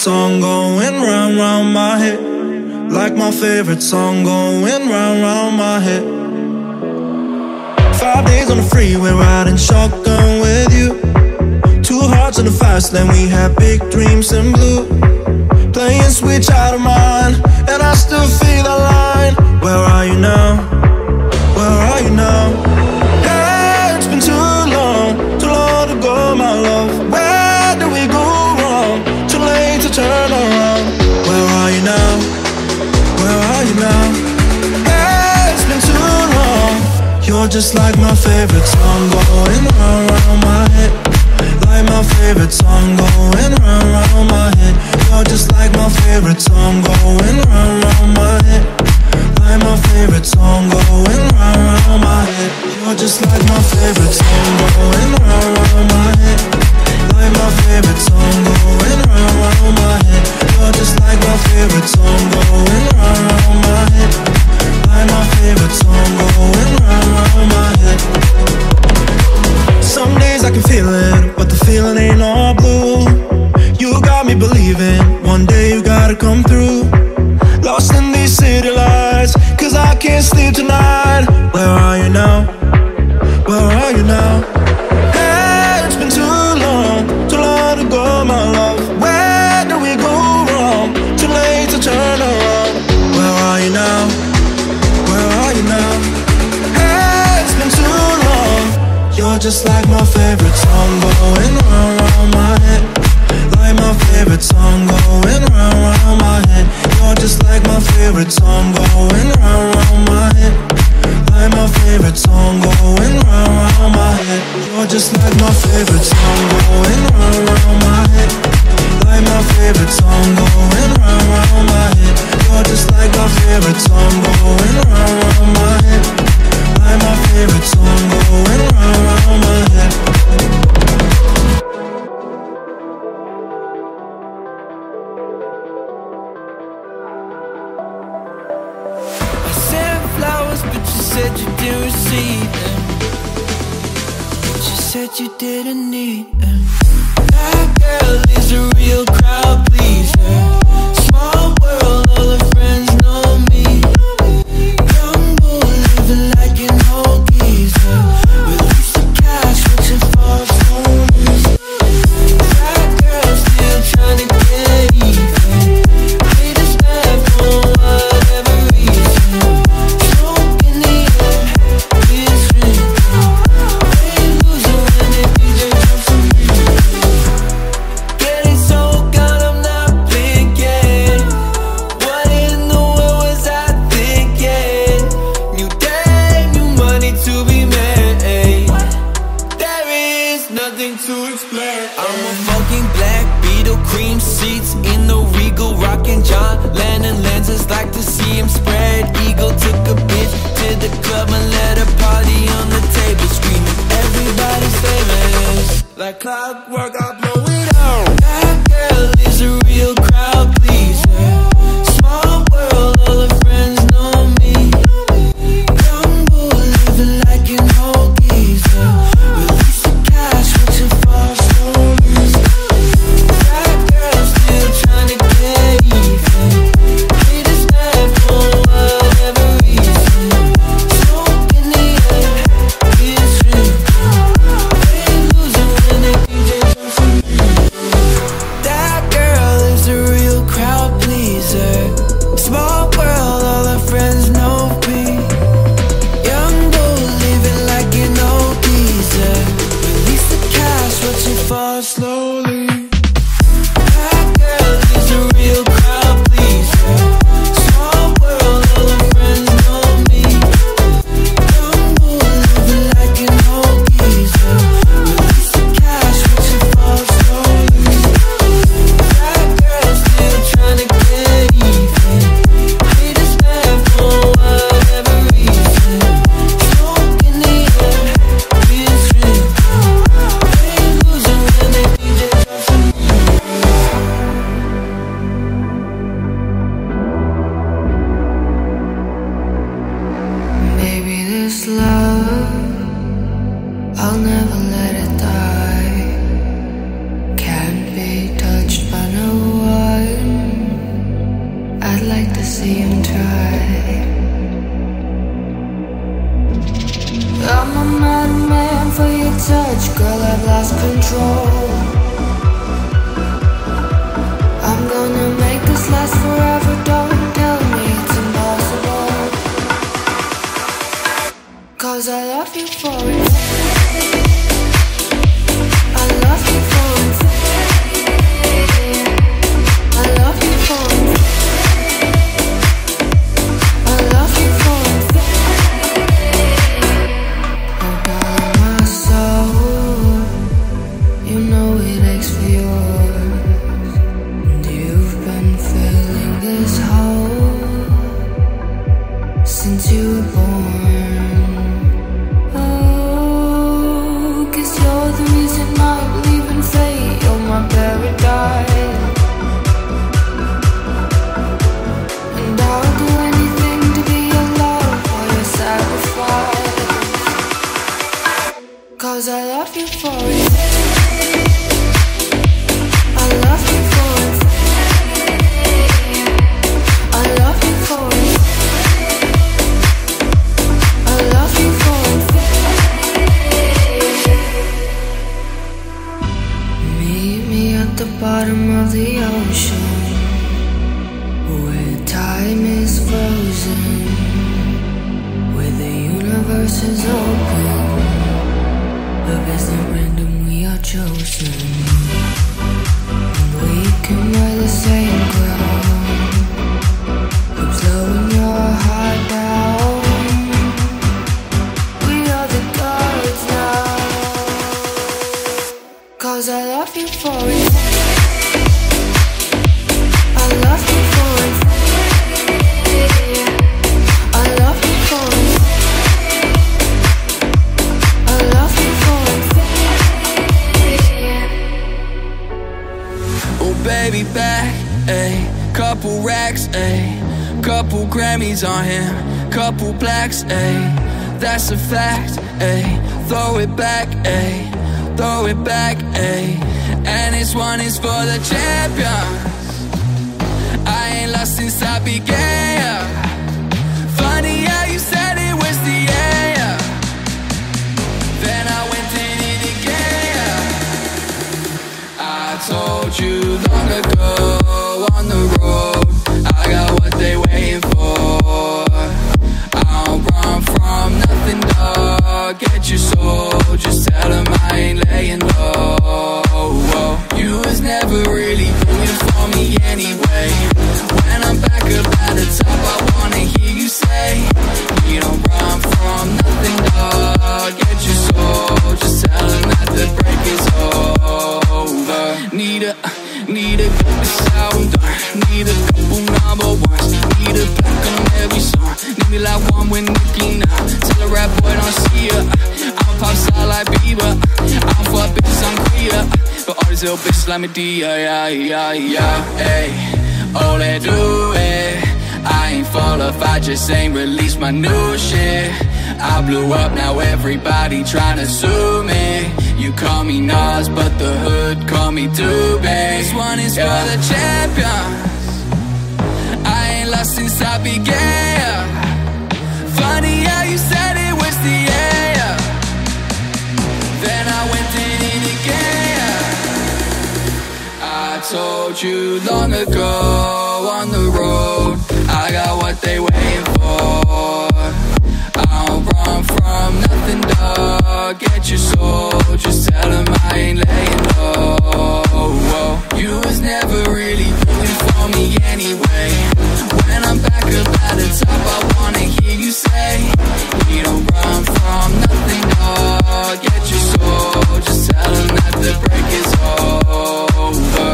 song going round, round my head. Like my favorite song going round, round my head. 5 days on the freeway riding shotgun with you. 2 hearts in the fast lane, we had big dreams in blue. Playing sweet child of mine, and I still feel the line. Where are you now? Where are you now? Hey, it's been too long to go, my love. Where did we go wrong? Too late to turn around. Where are you now? Where are you now? Hey, it's been too long. You're just like my favorite song going round, round my head. Like my favorite song going round, round my head. You're just like my favorite song going round, round my head. Like my favorite song going round, round my head. You're just like my favorite song going round, round my head. Like my favorite song going round, round my head. You're just like my favorite song going round, round my head. Like my favorite song going round, round my head. Some days I can feel it, but the feeling ain't all blue. You got me believing, one day you gotta come through. Lost in these city lights, cause I can't sleep tonight. Where are you now? Where are you now? Hey, it's been too long to go, my love. Where did we go wrong? Too late to turn around. Where are you now? Where are you now? Hey, it's been too long. You're just like my favorite song going round, round my head. Like my favorite song going round, round my head. You're just like my favorite song going round, round my head. Like my favorite song going round, round my head. You're just like my favorite song going round, round my head. Like my favorite song going round, round my head. You're just like my favorite song going round, round my head. Like my favorite song going round, round my head. But you said you didn't receive them. But you said you didn't need them. That girl is a real crowd pleaser. Small world, all her friends know me. Young boy living like an old geezer. Release the cash, reaching for phones. That girl still trying to get even. We just left for whatever reason. Like to see him spread eagle. Took a bitch to the club and let her party on the table, screaming everybody's famous. Like clockwork, I blow it out. That girl is a real crowd pleaser. Small world, all her friends know me. Young boy living like an old geezer. Release the cash, reaching for stories. That girl still trying to get even. From control. I'm gonna make this last forever. Don't tell me it's impossible, 'cause I love you for it. I love you for it. I love you for it. I love you for it. Oh, darling, my soul, you know it aches for yours, and you've been feeling this hole since you were born. Oh, 'cause you're the reason I believe in fate. You're my paradise, and I'll do anything to be your love or your sacrifice, 'cause I love you for it. I love you for it. I love you for it. I love you for it. Meet me at the bottom of the ocean, where time is frozen, where the universe is open. Love isn't random, we are chosen. And we can wear the same crown. Keep slowing your heart down. We are the gods now, 'cause I love you for it. I love you for it. I love you for it. I love you for it. Oh baby, back, ayy, couple racks, ayy, couple Grammys on him, couple plaques, ayy, that's a fact, ayy, throw it back, ayy, throw it back, ayy, and this one is for the champions. I ain't lost since I began. Funny how you said it was the end, then I went in it again. I told you long ago on the road, I got what they waiting for. I don't run from nothing, dog. Get your soul, just tell them I ain't laying low. You was never really rooting for me anyway. When I'm back up at the top, I wanna hear you say, you don't run from nothing, dog. Get your soul, just tell them that the break is over. Need a good sound, need a couple number ones, need a black on every song, need me like one with Nicki now. Tell a rap boy don't see ya, I'm a pop star like Bieber, I'm for bitches I'm queer, but all these little bitches like me D, hey, all they do it. I ain't fall off, I just ain't released my new shit. I blew up, now everybody tryna sue me. You call me Nas, but the hood call me Doobie. This one is for the champions. I ain't lost since I began. Funny how you said it was the end, then I went in it again. I told you long ago on the road, I got what they waiting for. I don't run from nothing, dog. Get your soul, just tell them I ain't laying low. You was never really rooting for me anyway. When I'm back up at the top, I wanna hear you say, you don't run from nothing, dog. Get your soul, just tell them that the break is over.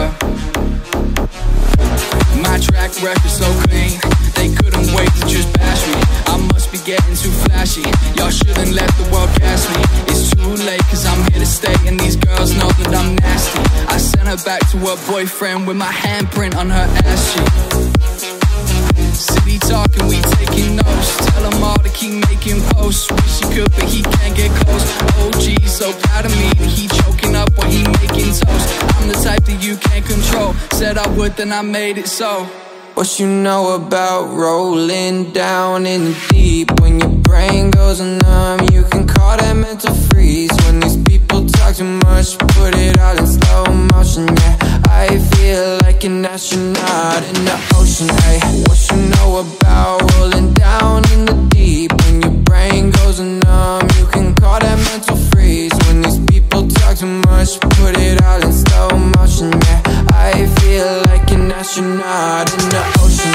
My track record's so clean, they couldn't wait to just bash me. I must be getting too flashy, y'all shouldn't let the world gas me. It's too late, 'cause I'm here to stay, and these girls know that I'm nasty. I sent her back to her boyfriend with my handprint on her ass cheek. City talking, we taking notes, tell him all to keep making posts. Wish he could, but he can't get close. OG, so proud of me that he choking up while he making toast. I'm the type that you can't control, said I would, then I made it so. What you know about rolling down in the deep? When your brain goes numb, you can call that mental freeze. When these people people talk too much, put it all in slow motion, yeah. I feel like an astronaut in the ocean, ay. What you know about rolling down in the deep? When your brain goes numb, you can call that mental freeze. When these people talk too much, put it all in slow motion, yeah. I feel like an astronaut in the ocean.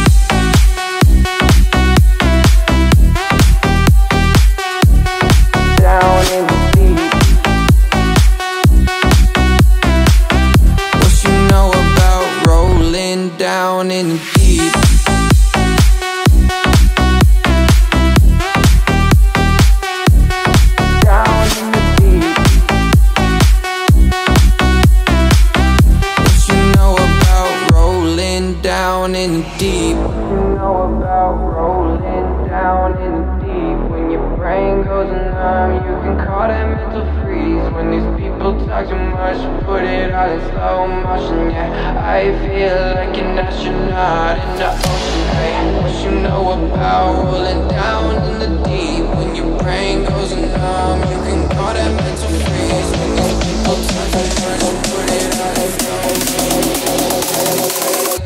Down in the deep. What you know about rolling down in the deep? Down in the deep. What you know about rolling down in the deep? What you know about rolling down in the deep? When your brain goes numb, you can call that mental freeze. When these people talk too much, put it all in slow motion, yeah. I feel like an astronaut in the ocean, hey. What you know about rolling down in the deep? When your brain goes numb, you can call that mental freeze. When these people talk too much, put it all in slow motion.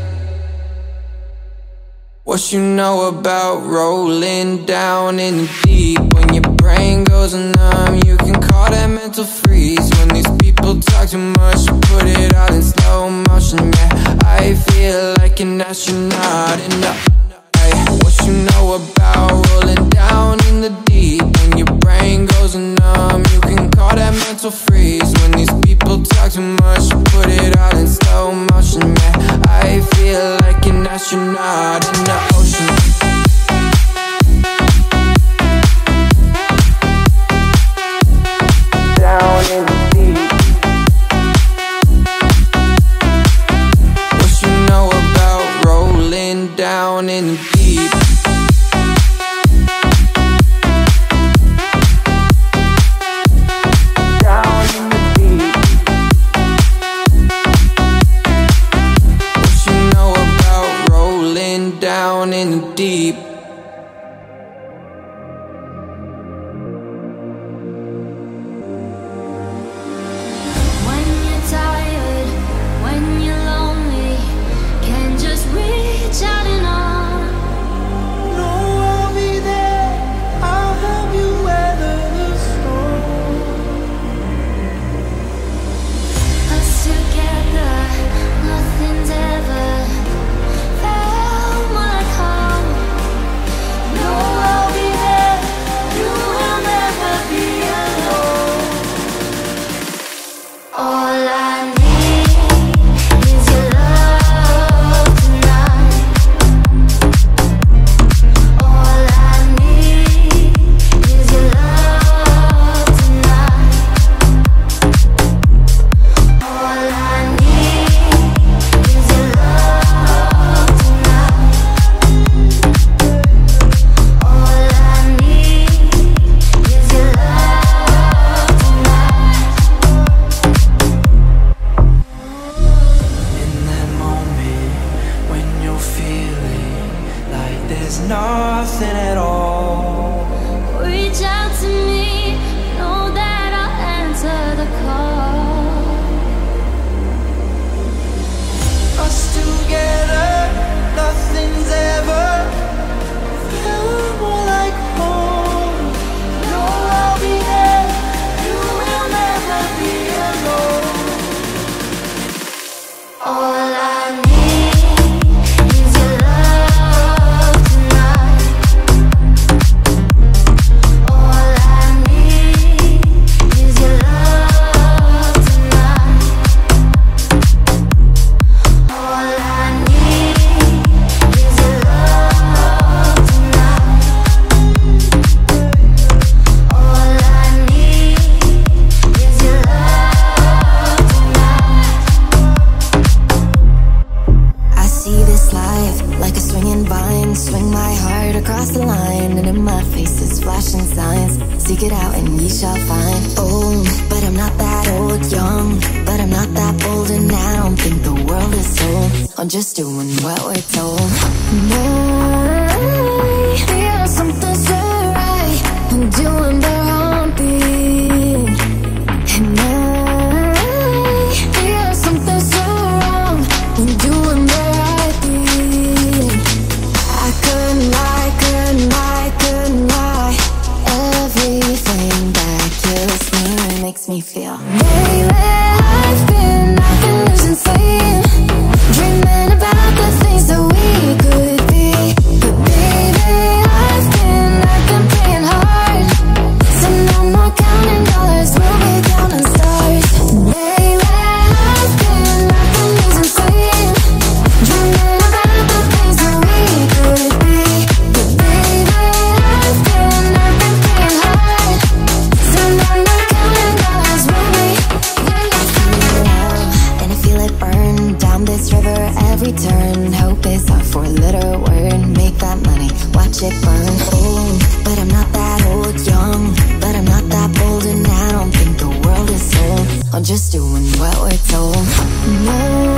What you know about rolling down in the deep? When your brain goes numb, you can call that mental freeze. When these people talk too much, put it all in slow motion, yeah. I feel like an astronaut in the ay. What you know about rolling down in the deep? When your brain goes numb, you can call that mental freeze. When these people talk too much, put it all in slow motion, yeah. I feel like an astronaut in the ocean. Down in the deep. What you know about rolling down in the deep? Down in the deep. What you know about rolling down in the deep? When you're tired, when you're lonely, can just reach out and on. No, I'll be there. I'll help you weather the storm. Us together, nothing's ever felt more like home. No, I'll be there. You will never be alone. All I need is your love tonight. All I need is your love tonight. All I need is your love tonight. All I need is your love tonight. In that moment when you're feeling like there's nothing at all, Reach out to me, know that I'll answer the call. Us together, nothing's ever felt more like home. No, I'll be there. You will never be alone. All I need is your love tonight. All I need is your love tonight. All I need is your love tonight. All I need is your love tonight. I see this life like a swinging vine. Swing my heart across the line, and in my face is flashing signs. Seek it out and ye shall find. Old, but I'm not that old. Young, but I'm not that bold. And I don't think the world is sold. I'm just doing what we're told. And I feel something so right. I'm doing the wrong thing. four-letter word. Make that money, watch it burn. Old, but I'm not that old. Young, but I'm not that bold. And I don't think the world is sold. I'm just doing what we're told. No,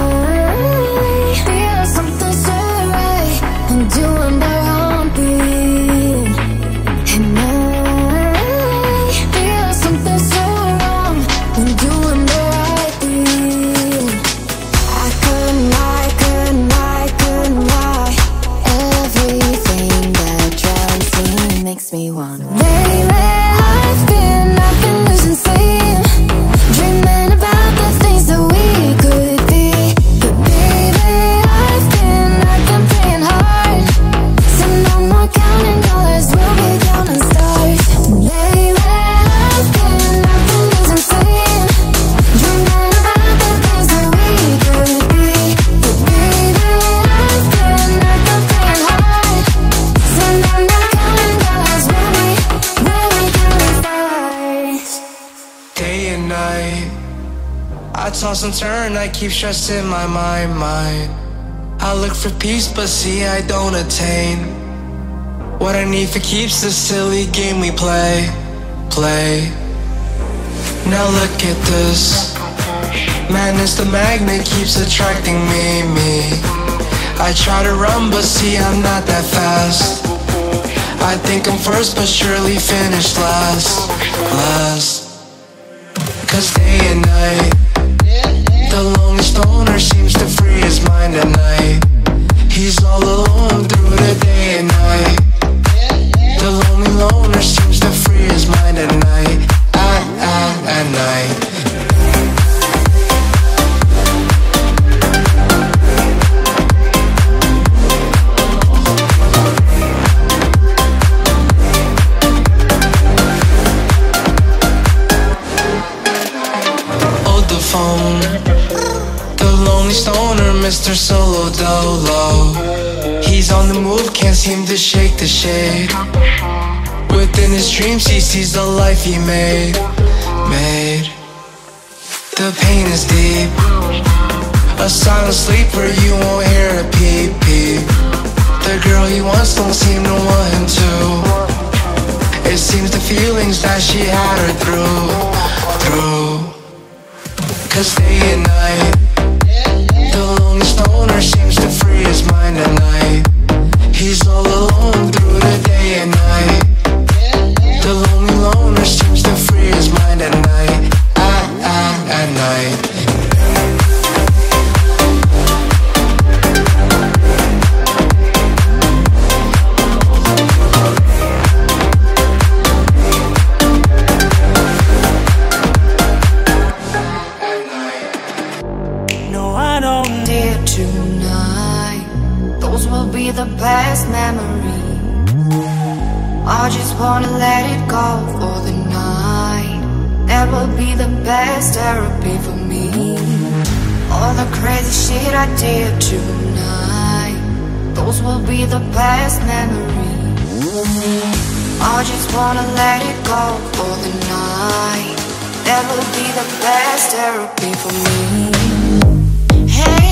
feel something so right. I'm doing the wrong thing. And I feel something so wrong. I'm doing the right thing. I couldn't lie, couldn't lie, couldn't lie. Everything that drives me makes me wanna. Baby, I've been losing sleep, dreaming about the things that we could be. But baby, I've been playing hard, so no more counting dollars, we'll be counting stars. Baby, I've been losing sleep, dreaming about the things that we could be. But baby, I've been playing hard, so no more counting dollars, we'll be counting stars. Day and night, I toss and turn, I keep stress in my mind. I look for peace, but see I don't attain. What I need for keeps the silly game we play. Now look at this, madness the magnet keeps attracting me. I try to run, but see I'm not that fast. I think I'm first, but surely finish last. Cause day and night, the lonely stoner seems to free his mind at night. He's all alone through the day and night. The lonely loner seems to free his mind at night. At night. Phone. The lonely stoner, Mr. Solo Dolo. He's on the move, can't seem to shake the shade. Within his dreams he sees the life he made. The pain is deep, a silent sleeper, you won't hear a peep. The girl he wants don't seem to want him to. It seems the feelings that she had her through. Cause day and night, the lonely stoner seems to free his mind at night. He's all alone through the day and night. The lonely loner seems to free his mind at night. At night. Tonight, those will be the best memories. I just wanna let it go for the night. That will be the best therapy for me. All the crazy shit I did tonight, those will be the best memories. I just wanna let it go for the night. That will be the best therapy for me. Hey,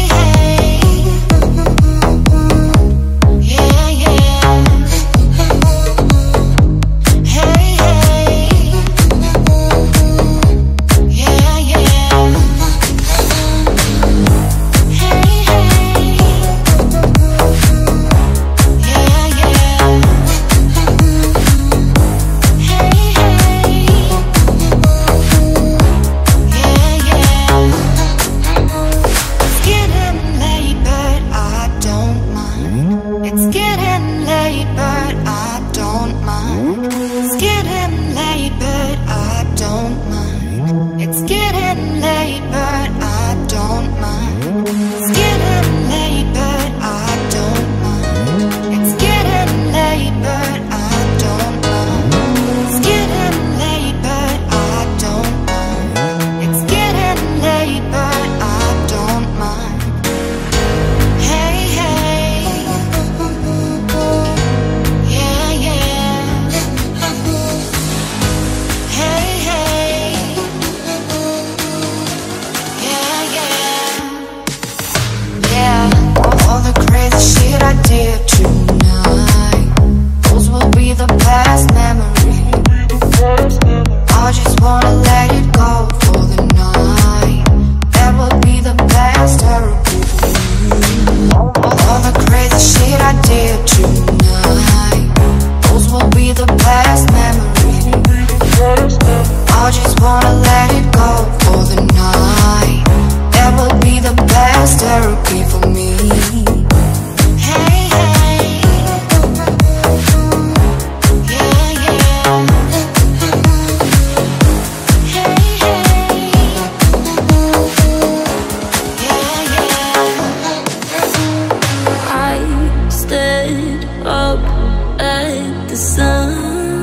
up at the sun.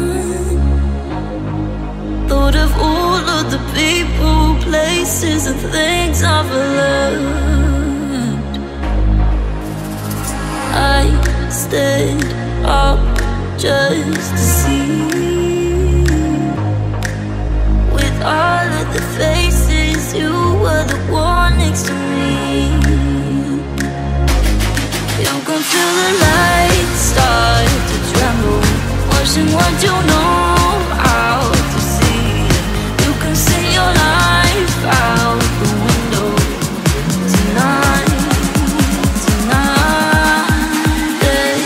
Thought of all of the people, places and things I've learned. I stayed up just to see, with all of the faces, you were the one next to me. You can feel the lights start to tremble, watching what you know out to sea. You can see your life out the window tonight, tonight.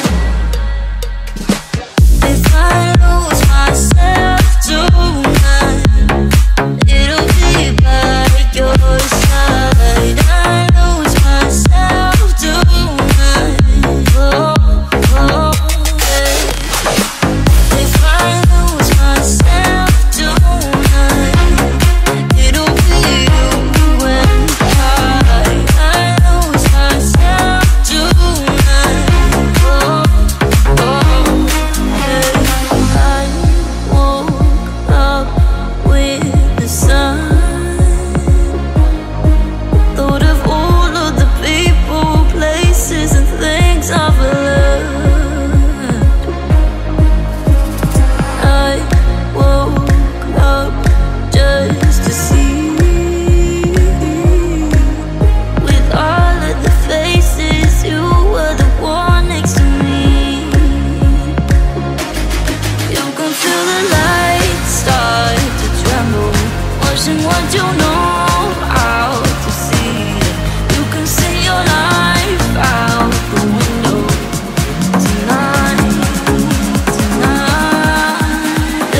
If I lose myself tonight, it'll be by your side. I lose myself tonight. Oh, oh, yeah. If I lose myself tonight, it'll be you and I lose myself tonight. Oh, oh, yeah. I woke up with the sun. Thought of all of the people, places and things I've learned. I woke up just to see, with all of the faces, you were the one next to me. You can feel the lights start to tremble, watching what you know out to sea. You can see your life out the window tonight, tonight.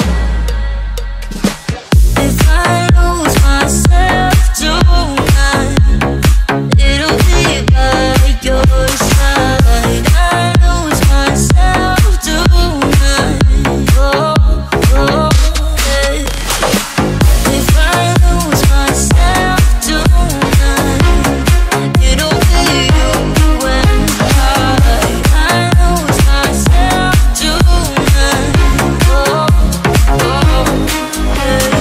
If I lose myself tonight, it'll be by your side. I lose myself tonight. Oh, oh, yeah. If I lose myself tonight, it'll be you and I lose myself tonight. Oh, oh, yeah.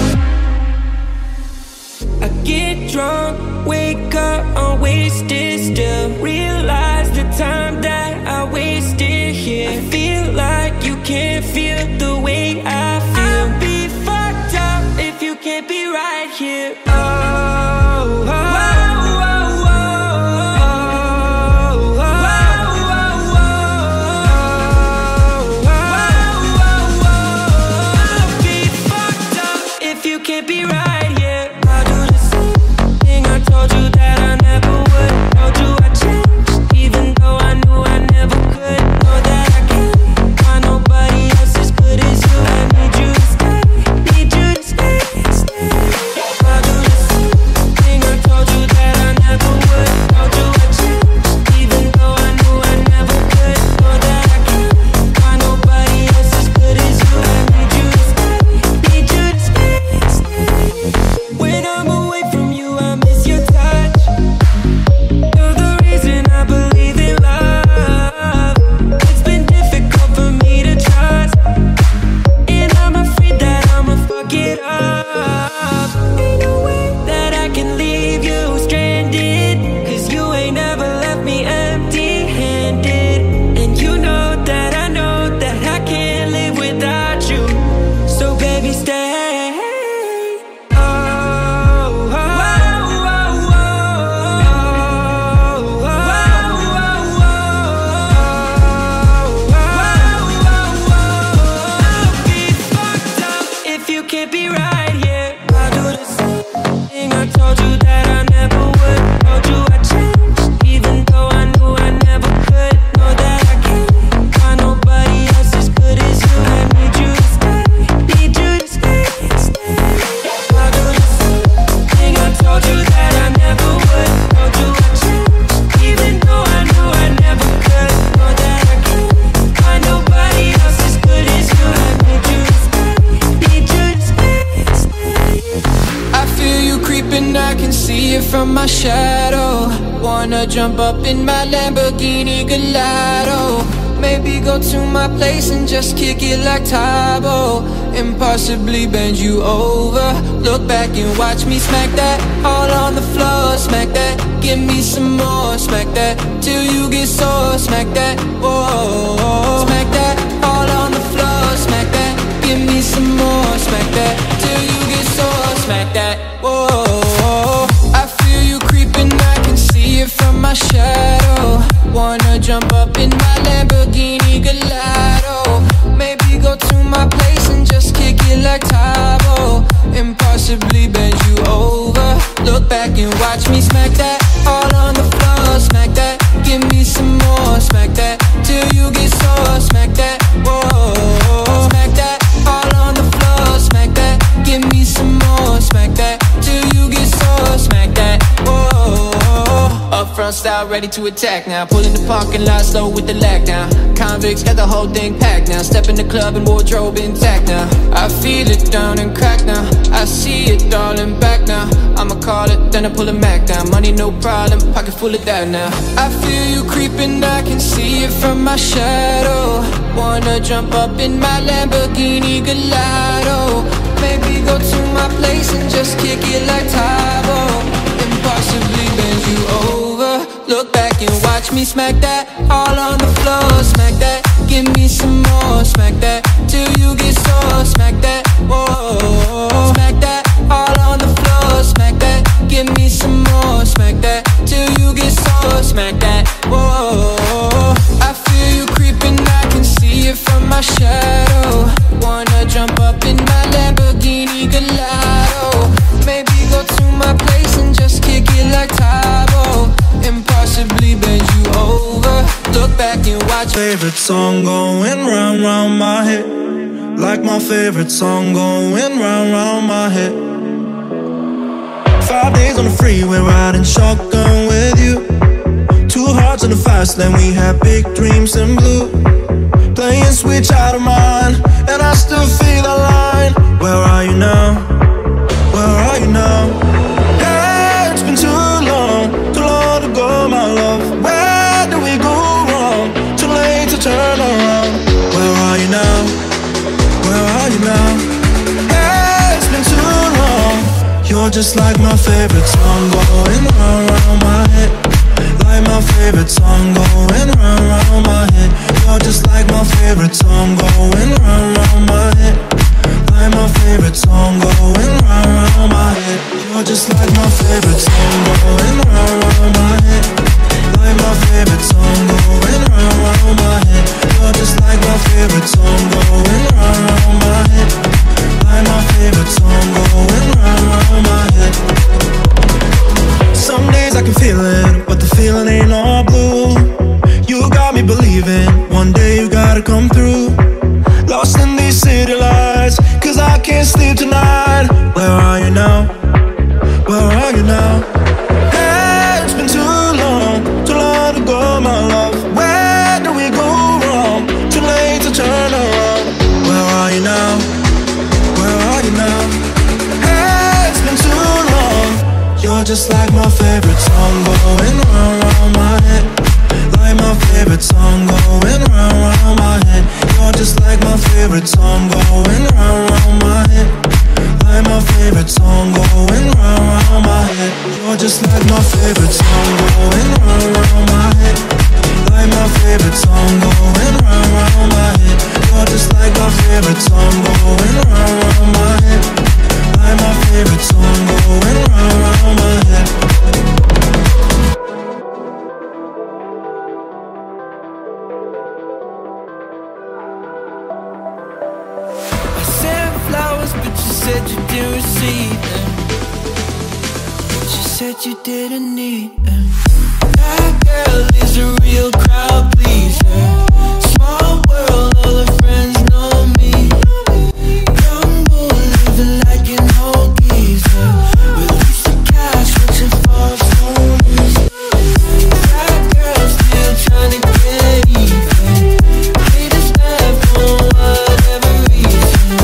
I get drunk, wake up, I'm wasted still. Realize the time that I wasted here. I feel like you can't feel the way I feel. I'll be fucked up if you can't be right here. Oh, oh, oh, oh, oh, I'll be fucked up if you can't be right here. I'll do the same thing I told you that I never would. Told you I changed, even though I knew I never could. Know that I can't find nobody else as good as you. I need you to stay, need you to stay, stay. I'll do the same thing I told you that I never would. Told you I changed, even though I knew I never could. Know that I can't find nobody else as good as you. I need you to stay, need you to stay, stay. When I'm away from you, I miss your touch. You're the reason I believe in love. It's been difficult for me to trust, and I'm afraid that I'ma fuck it up. Ain't no way that I can leave you stranded, 'cause you ain't never left me empty-handed. And you know that I can't live without you. So baby, stay. Oh, oh, oh, oh, oh, I'll be fucked up if you can't be right here. I'll do the same thing I told you that I never would. Told you I changed, even though I knew I never could. Know that I can't find nobody else as good as you. I need you to stay, need you to stay, stay. I'll do the same thing I told you that I never would. Told you I changed, even though I knew I never could. Know that I can't find nobody else as good as you. I need you to stay, need you to stay, stay. I feel you creeping, I can see it from my shadow. Wanna jump up in my Lamborghini Gallardo. Maybe go to my place and just kick it like Tae Bo, and possibly bend you over. Look back and watch me smack that all on the floor. Smack that, give me some more. Smack that till you get sore. Smack that, whoa. Smack that all on the floor. Smack that, give me some more. Smack that till you get sore. Smack that, whoa. I feel you creeping, I can see it from my shadow. Wanna jump up in my Lamborghini Gallardo. Maybe go to my place and just kick it like Tae Bo, and possibly bend you over. Look back and watch me smack that all on the floor. Smack that, give me some more. Smack that till you get sore. Smack that, whoa. Smack that all on the floor. Smack that, give me some more. Smack that till you get sore. Smack that, whoa. Up front style, ready to attack now. Pull in the parking lot, slow with the lag down. Convicts got the whole thing packed now. Step in the club and wardrobe intact now. I feel it down and crack now. I see it darling back now. I'ma call it, then I pull it back down. Money no problem, pocket full of that now. I feel you creeping, I can see it from my shadow. Wanna jump up in my Lamborghini Gallardo. Maybe go to my place and just kick it like Tae Bo, and possibly bend you over. Look back and watch me smack that all on the floor. Smack that, give me some more. Smack that till you get sore. Smack that, whoa. Smack that all on the floor. Smack that, give me some more. Smack that till you get sore. Smack that, whoa. I feel you creeping, I can see it from my shadow. Wanna jump up in my Lamborghini Gallardo. Maybe go to my place and just kick it like Tae Bo, and possibly bend you over. Look back and watch. Favorite song going round, round my head. Like my favorite song going round, round my head. 5 days on the freeway, riding shotgun with you. 2 hearts in the fast lane, we had big dreams in blue. Playing switch out of mine, and I still feel the line. Where are you now? Where are you now? Hey, it's been too long to go, my love. Where did we go wrong? Too late to turn around. Where are you now? Where are you now? Hey, it's been too long. You're just like my favorite song going round, round my head. Like my favorite song going round, round my head. You're just like my favorite song going round, round my head. Like my favorite song going round, round my head. You're just like my favorite song going round, round my head. Like my favorite song going round, round my head. You're just like my favorite song going round, round my head. Like my favorite song going round, round my head. Some days I can feel it, but the feeling ain't all blue. You got me believing, one day you gotta come through. Lost in these city lights, cause I can't sleep tonight. Where are you now? Where are you now? Hey, it's been too long to go, my love. Where did we go wrong? Too late to turn around. Where are you now? Where are you now? Hey, it's been too long. You're just like my favorite song going round, round my head. Like my favorite song going round, round my head. You're just like my favorite song going round, round my head. Like my favorite song going round, round my head. You're just like my favorite song going round, round my head. Like my favorite song going round, round my head. You're just like my favorite song going round, round my head. Like my favorite song going round, round my head. But you said you didn't receive them. But you said you didn't need them. That girl is a real crowd pleaser. Small world, all her friends know me. Young boy living like an old geezer. Release the cash, watching for phones. That girl still trying to get even. Hate to snap for whatever reason.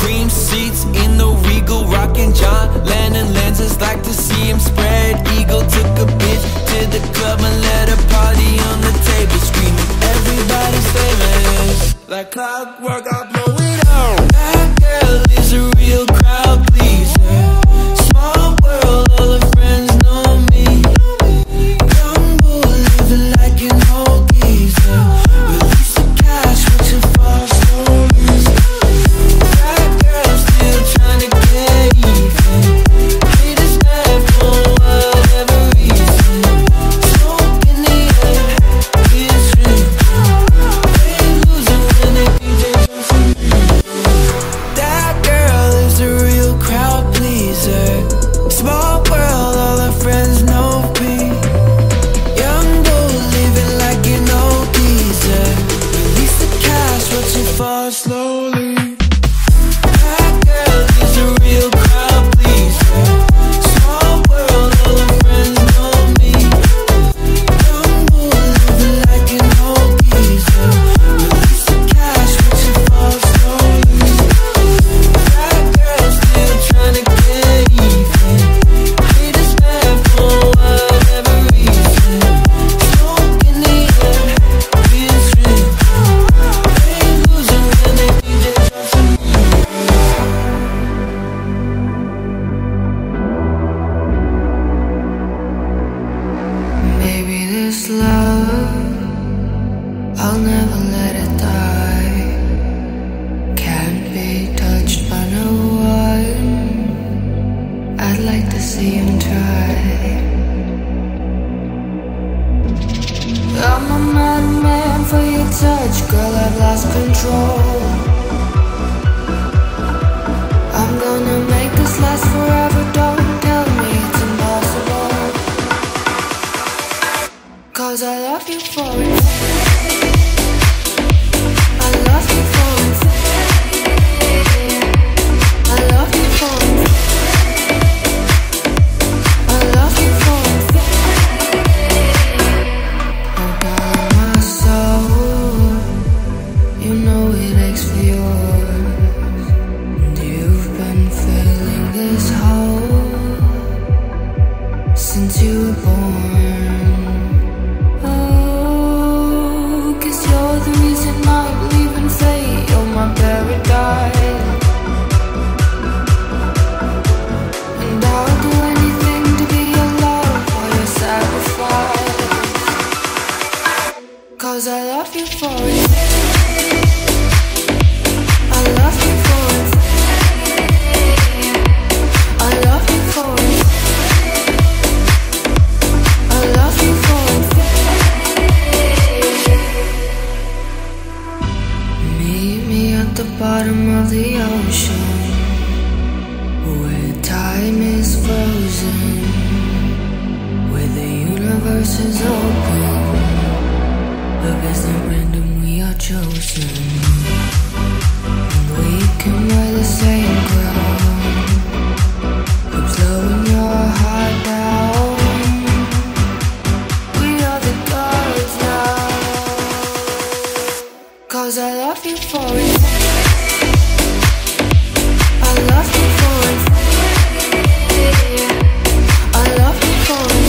cream seats in the Regal, rockin' John Lennon lenses. Like to see him spread eagle. Took a bitch to the club and let her party on the table, screaming everybody's famous. Like clockwork, I blow it out. That girl is a real crowd pleaser. Small world, all her friends know me. Young boy living like an old geezer. Release the cash, watch it fall slowly. That girl still trying to get even. Hate is bad for whatever reason. Smoke in the air, it's real. They losing when they DJ something. That girl is a real crowd pleaser. Small world, all her friends know me. Young bull living like an old geezer. Release the cash, watch it fall slowly. That girl is a real crowd pleaser. Small world, all her friends know me. Young bull living like an old geezer. Release the cash, watch it fall slowly. That girl still trying to get even. Hate is bad for whatever reason. Smoke in the air, it's real. They losing when they DJ something. Maybe this love, I'll never let it die. Can't be touched by no one. I'd like to see him try. I'm a madman for your touch, girl, I've lost control. I'm gonna make this last forever, don't tell me it's impossible. 'Cause I love you for it. I love you for it. I love you for it. I love you for it. Oh, darling, my soul, you know it aches for yours. And you've been filling this hole since you were born. Oh, 'cause you're the reason I believe in fate. You're my paradise. And I'll do anything to be your love or your sacrifice. 'Cause I love you for it. I love you for it. I love you for it. I love you for it. Meet me at the bottom of the ocean, where time is frozen, where the universe is open. Love isn't random, we are chosen. And we can wear the same crown. I'm slowing your heart down. We are the gods now. 'Cause I love you for it. I love you for it. I love you for it.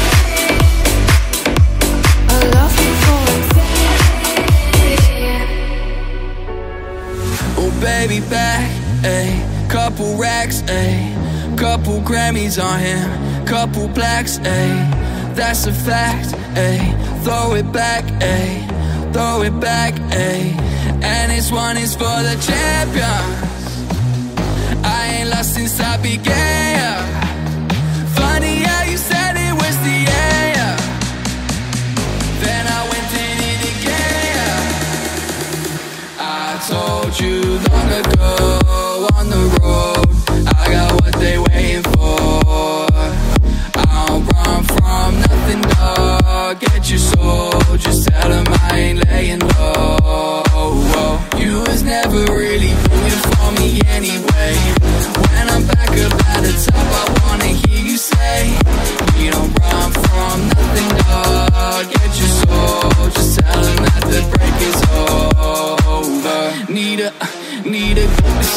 I love you for it. Oh baby, back, ayy, couple racks, ayy, couple Grammys on him, couple blacks, ayy, that's a fact, ayy, throw it back, ayy, throw it back, ayy, and this one is for the champions. I ain't lost since I began. Funny how you said it was the end. Then I went and did it again. I told you long ago on the road, I got what they waiting for. I don't run from nothing, dog. Get your soul, just tell them I ain't laying low. You was never really rooting for me anyway. When I'm back up at the top,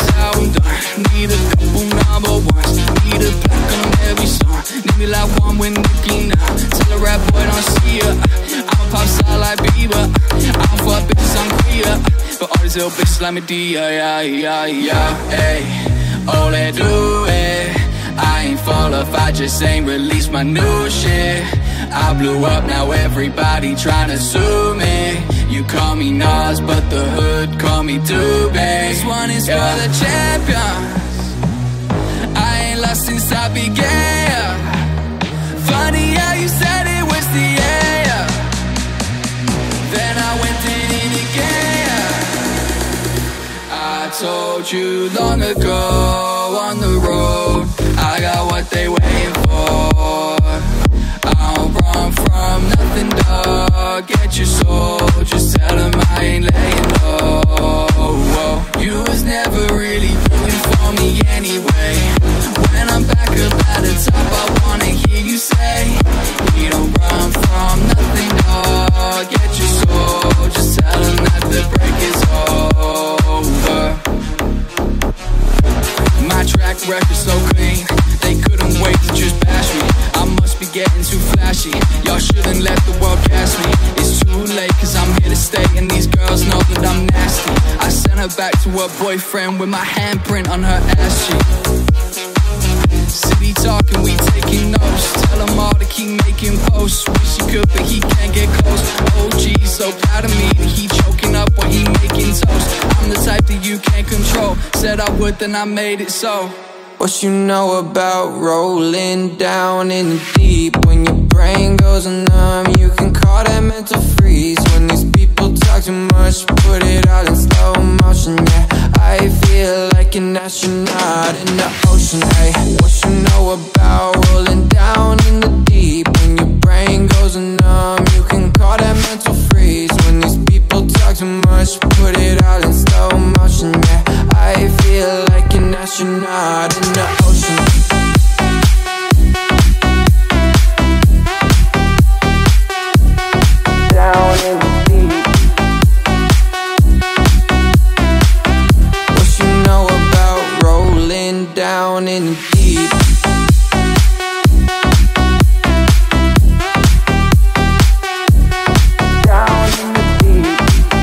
how I'm done. Need a couple number ones. Need a plaque on every song. Need me like one with Nicki now. Tell a rap boy don't see ya. I'm a pop star like Bieber. I don't fuck bitches, I'm queer. But all these little bitches like me D, yeah, yeah, yeah, hey. Oh, they do it. I ain't fall off, I just ain't released my new shit. I blew up, now everybody tryna sue me. You call me Nas, but the hood call me Doobie. This one is for the champions. I ain't lost since I began. Funny how you said it was the air. Then I went in again. I told you long ago on the road, I got what they waiting for. I don't run from nothing, dog. Get your soul, just tell them I ain't laying low. You was never really rooting for me anyway. When I'm back up at the top, I wanna hear you say, we don't run from nothing, dog. Get your soul, just tell them that the break is over. My track record's so clean, they couldn't wait to just bash me. I must be getting too flashy. Y'all shouldn't let the world gas me. It's too late, cause I'm here to stay, and these girls know that I'm nasty. I sent her back to her boyfriend with my handprint on her ass cheek. City talking, we taking notes. Tell him all to keep making posts. Wish he could, but he can't get close. Oh geez, so proud of me that he choking up when he making toast. I'm the type that you can't control. Said I would, then I made it so. What you know about rolling down in the deep? When your brain goes numb, you can call that mental freeze. When these people talk too much, put it out in slow motion, yeah. I feel like an astronaut in the ocean, ay. What you know about rolling down in the deep? When your brain goes numb, you can call that mental freeze. When these people talk too much, put it out in slow motion, yeah. I feel like an astronaut in the ocean. Down in the deep. What you know about rolling down in the deep? Down in the deep.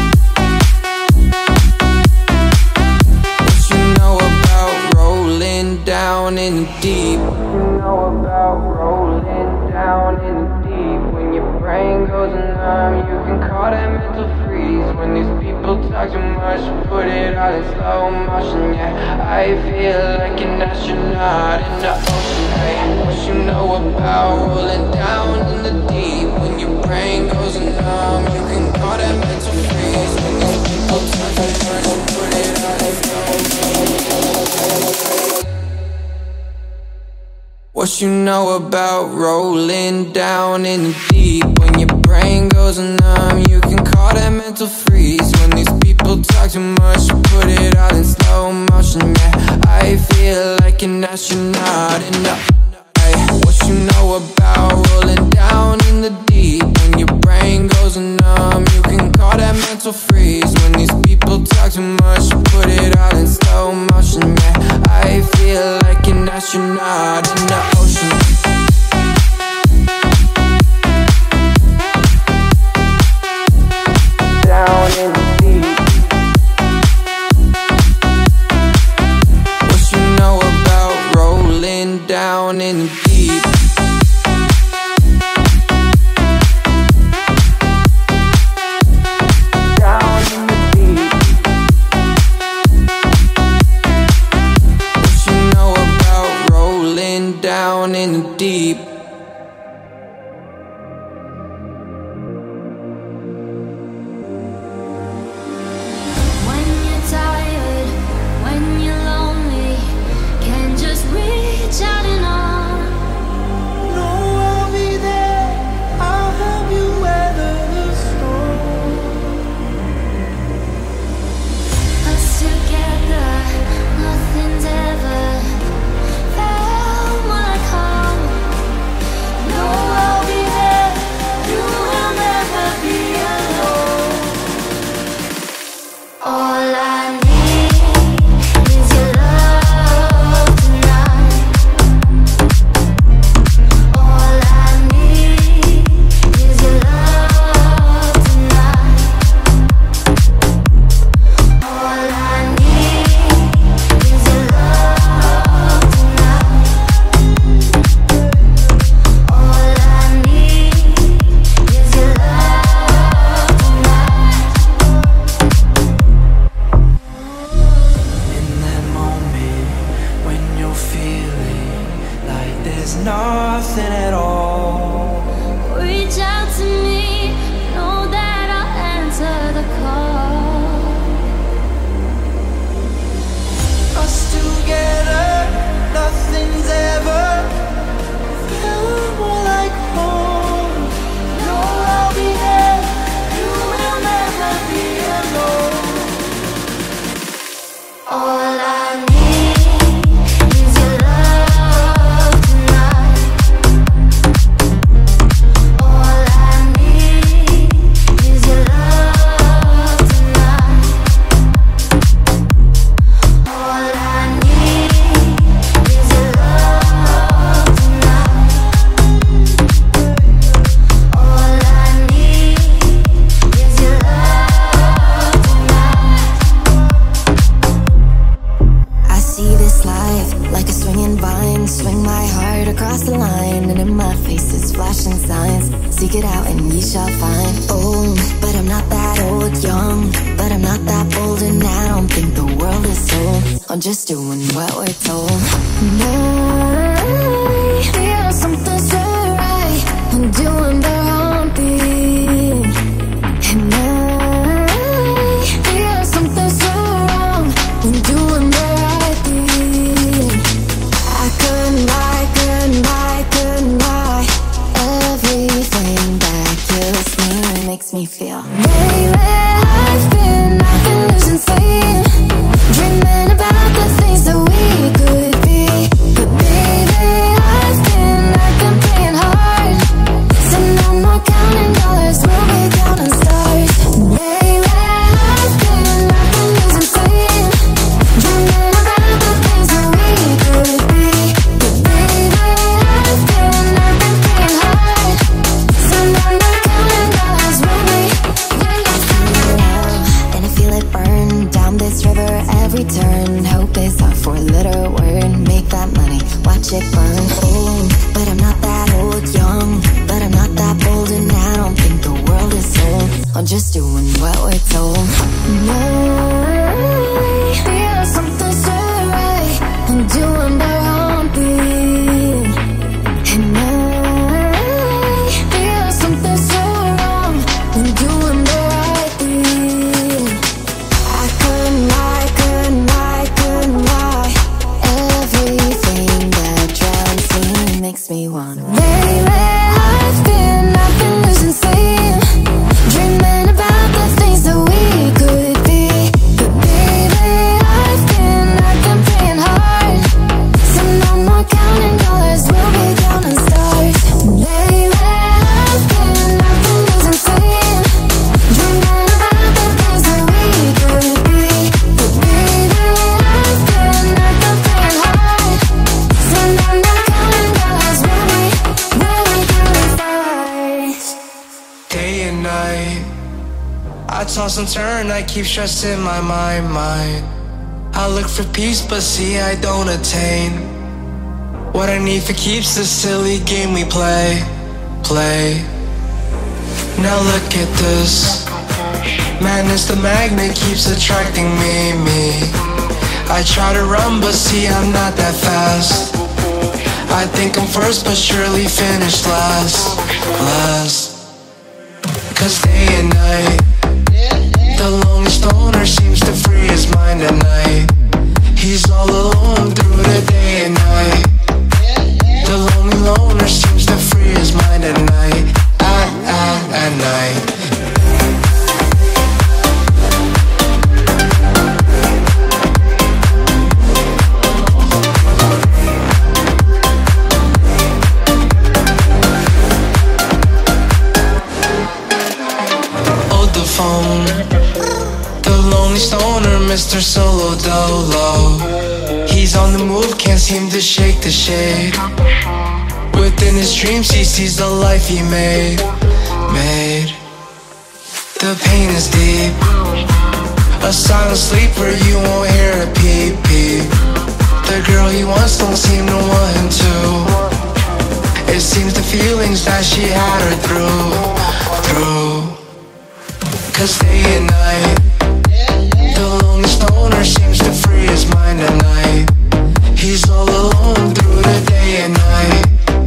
What you know about rolling down in the deep? What you know about rolling down in the deep? When your brain goes numb, you can call that mental freeze. When these people talk too much, put it all in slow motion, yeah. I feel like an astronaut in the ocean, hey. What you know about rolling down in the deep? When your brain goes numb, you can call that mental freeze. When these people talk too much, put it all in slow motion. What you know about rolling down in the deep? When your brain goes numb, you can call that mental freeze. When these people talk too much, put it all in slow motion, yeah. I feel like an astronaut in the what you know about rolling down in the deep? When your brain goes numb, you can call that mental freeze. When these people talk too much, put it all in slow motion, yeah. I feel like an astronaut in the ocean. Down in the deep. What you know about rolling down in the deep? Down in the deep. What you know about rolling down in the deep? When you're tired, when you're lonely, can just reach out and nothing at all. Reach out to me, know that I'll answer the call. Us together, nothing's ever felt more like home. No, I'll be there, you will never be alone. All I need is your love tonight. All I need is your love tonight. All I need is your love tonight. All I need is your love tonight. I see this life like a swinging vine, swing my heart across the line, and in my face is flashing signs. Seek it out and ye shall find. Oh, but I'm not that old, young, but I'm not that bold, and I don't think the world is sold. I'm just doing what we're told. And I feel something so right. I'm doing the wrong thing. And I feel something so wrong. I'm doing the right thing. I couldn't lie, couldn't lie, couldn't lie. Everything that kills me makes me feel. Baby, I've been losing sleep, dreaming about the things that we could be. But baby, I've been playing hard, so no more counting dollars, we'll be counting stars. Baby, I've been losing sleep, dreaming about the things that we could be. But baby, I've been playing hard, so no more counting dollars, we'll be. And I feel it burn down this river every turn. Hope is our four-letter word. Make that money, watch it burn. Oh, but I'm not that old, young, but I'm not that bold, and I don't think the world is sold. I'm just doing what we're told. And I feel something so right. I'm doing the wrong thing. And I feel something so wrong. I'm doing the right thing. I couldn't lie, couldn't lie, couldn't lie. Everything that drowns me makes me want. Baby, I've been losing sleep, dreaming about the things that we could be. But baby, I've been playing hard, so no more counting dollars, we'll be counting stars. Baby, I've been losing sleep, dreaming about the things that we could be. But baby, I've been playing hard, so no more counting dollars, we'll be counting stars. Day and night, I toss and turn, I keep stressing my mind. I look for peace, but see I don't attain. What I need for keeps the silly game we play. Now look at this, madness, the magnet keeps attracting me. I try to run, but see I'm not that fast. I think I'm first, but surely finish last. Cause day and night, the lonely stoner seems to free his mind at night. He's all alone through the day and night. The lonely loner seems to free his mind at night. At night. The phone, the lonely stoner, Mr. Solo Dolo. He's on the move, can't seem to shake the shade. Within his dreams he sees the life he made. The pain is deep, a silent sleeper, you won't hear a peep. The girl he wants don't seem to want him to. It seems the feelings that she had her through. Cause day and night, the lonely stoner seems to free his mind at night. He's all alone through the day and night.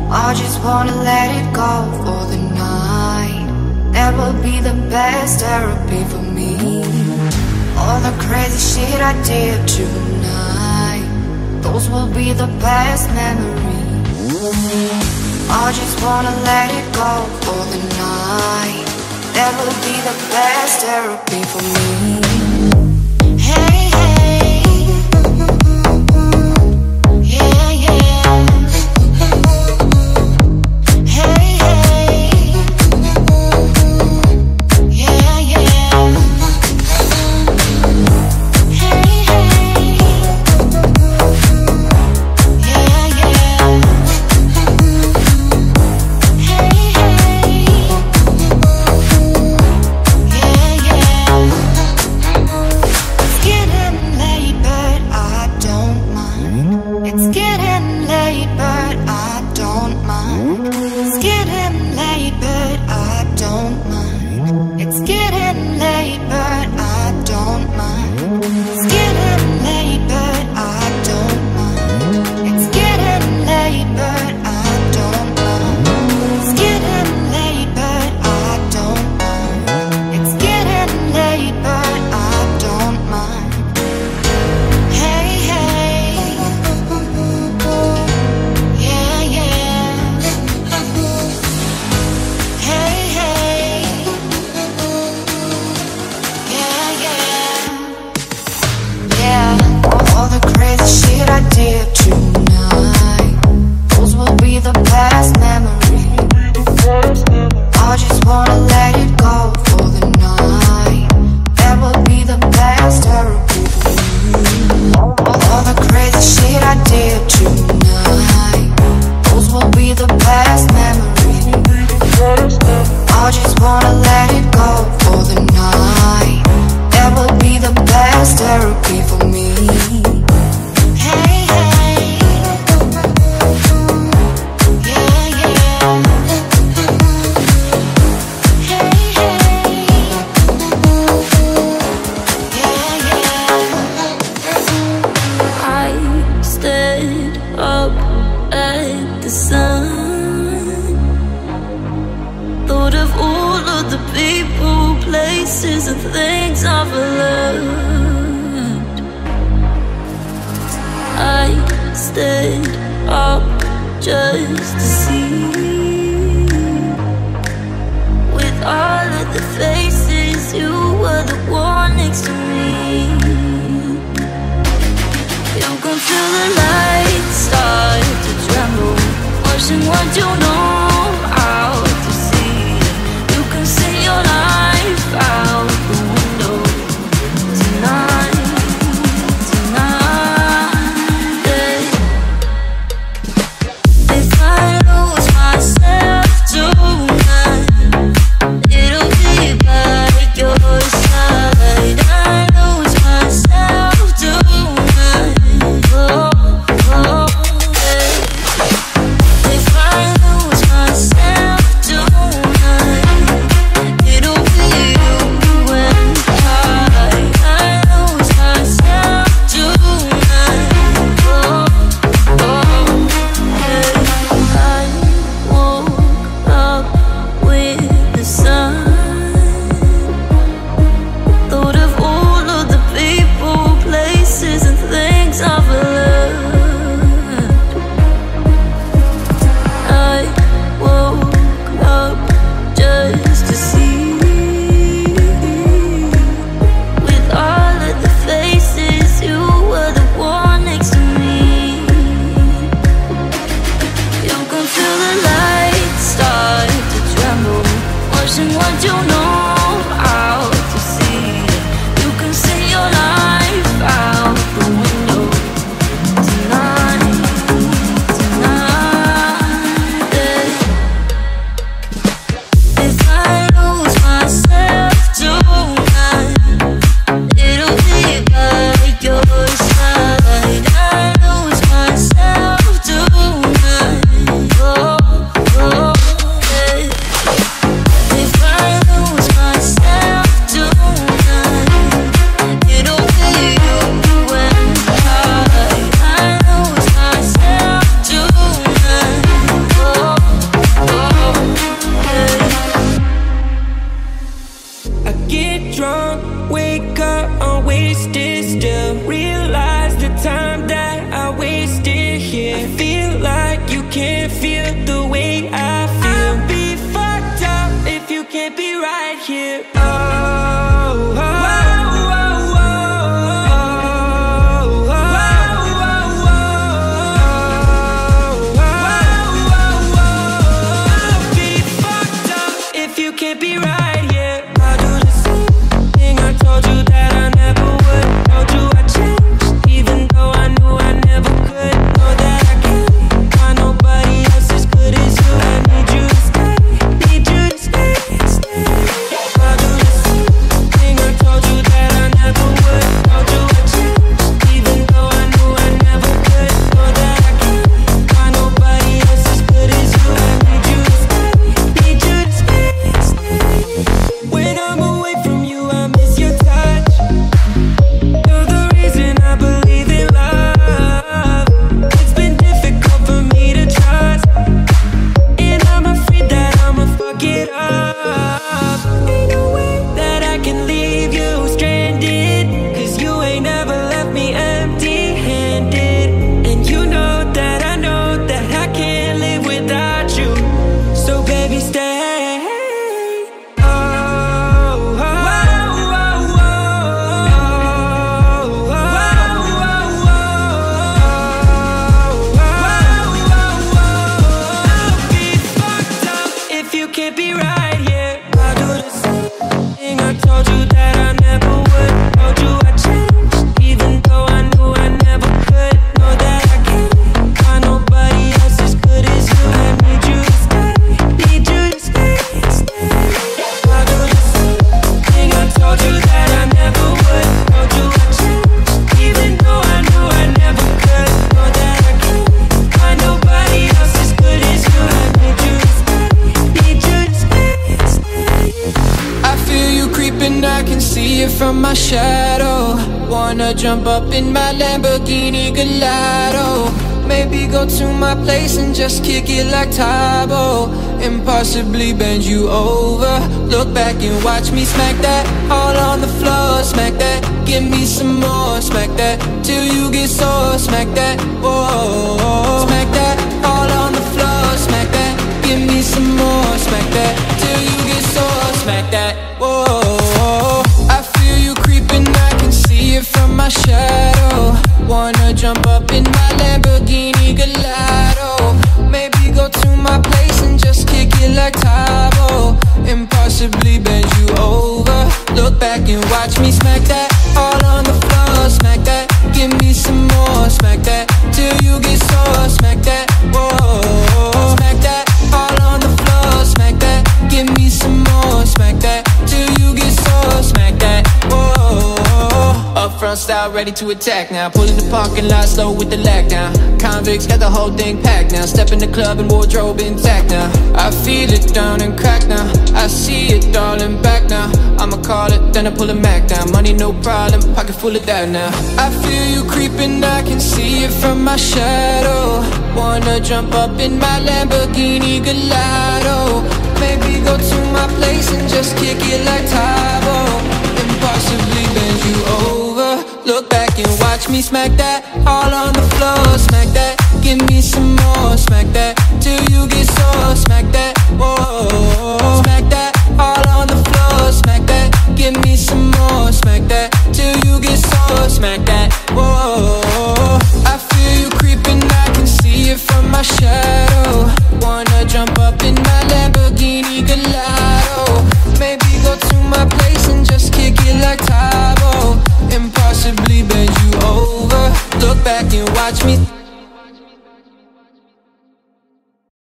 I just wanna let it go for the night. That will be the best therapy for me. All the crazy shit I did tonight, those will be the best memories. I just wanna let it go for the night. That will be the best therapy for me. Hey, hey, yeah, yeah. Hey, hey, yeah, yeah. Hey, hey, yeah, yeah. Hey, hey, yeah, yeah. It's getting late, but I don't mind. It's getting late, but I don't mind. It's getting late, but I don't mind. It's getting late, but I don't mind. It's getting late, but I don't mind. It's getting late, but I don't mind. It's getting late, but I don't mind. It's getting late, but I don't mind. Hey, hey, yeah, yeah. Hey, hey, yeah, yeah. Yeah, all the crazy shit I did tonight, those will be the best memories. I just wanna let it go for the night. That will be the best therapy for me. All the crazy shit I did tonight, those will be the best memories. I just wanna let it go for the night. That will be the best therapy for me. Hey, hey, yeah, yeah. Hey, hey, yeah, yeah. I stared up at the sun, thought of all of the people, places and things I've learned. I stayed up just to see, with all of the faces, you were the one next to me. You can feel the lights start to tremble, watching what you know out to sea. You can see your life out the window tonight, tonight. If I lose myself tonight, it'll be by your side. I lose myself tonight, oh. can't feel the way I feel. I'll be fucked up if you can't be right here. Oh, oh, oh. Can't be right here. I'll do the same thing I told you that I never would. Told you I changed, even though I knew I never could. Know that I can't find nobody else as good as you. I need you to stay, need you to stay, stay. I'll do the same thing I told you that I never would. Told you I changed, even though I knew I never could. Know that I can't find nobody else as good as you. I need you to stay, need you to stay. When I'm away from you, I miss your touch. You're the reason I believe in love. It's been difficult for me to trust, and I'm afraid that I'ma fuck it up. Ain't no way that I can leave you stranded, 'cause you ain't never left me empty-handed. And you know that I can't live without you. So baby, stay. Can't be right here. I'll do the same thing I told you that I never would. Told you I changed, even though I knew I never could. Know that I can't find nobody else as good as you. I need you to stay, need you to stay, stay. I'll do the same thing I told you that I never would. Told you I changed, even though I knew I never could. Know that I can't find nobody else as good as you. I need you to stay. I feel you creeping, I can see it from my shadow. Wanna jump up in my Lamborghini Gallardo. Maybe go to my place and just kick it like Tae-Bo, and possibly bend you over. Look back and watch me smack that all on the floor. Smack that, give me some more. Smack that till you get sore. Smack that, whoa. Smack that all on the floor. Smack that, give me some more. Smack that till you get sore. Smack that, whoa. I feel you creeping, I can see it from my shadow. Wanna jump up in my Lamborghini Gallardo. Maybe go to my place and just kick it like Tae-Bo, and possibly bend you over. Look back and watch me smack that all on the floor. Smack that, give me some more. Smack that till you get sore. Smack that, whoa. Smack that all on the floor. Smack that, give me some more. Smack that till you get sore. Smack that, whoa. Up front style, ready to attack now. Pull in the parking lot, slow with the lag down. Convicts got the whole thing packed now. Step in the club and wardrobe intact now. I feel it down and crack now. I see it darling back now. I'ma call it, then I pull it Mac down. Money no problem, pocket full of that now. I feel you creeping, I can see it from my shadow. Wanna jump up in my Lamborghini Gallardo. Maybe go to my place and just kick it like Tae-Bo, and possibly bend you over. Look back and watch me smack that all on the floor. Smack that, give me some more. Smack that till you get sore. Smack that, whoa. Smack that all on the floor. Smack that, give me some more. Smack that till you get sore. Smack that, whoa.